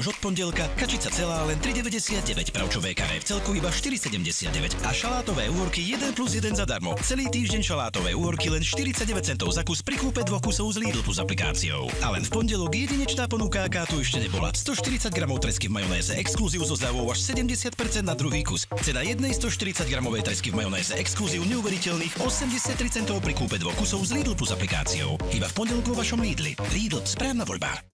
už od pondelka, kačica celá len 3,99, pravčové karé v celku iba 4,79 a šalátové uhorky 1 + 1 zadarmo. Celý týždeň šalátové uhorky len 49 centov za kus pri kúpe 2 kusov z Lidl Plus aplikáciou. A len v pondelok jedinečná ponuka, aká tu ešte nebola. 140 gramov tresky v majonéze exkluzív so zľavou až 70% na druhý kus. Cena jednej 140 gramovej tresky v majonéze exkluzív neuveriteľných 83 centov pri kúpe 2 kusov z Lidl Plus aplikáciou. Iba v pondelok vo vašom Lidli. Lidl, správna voľba.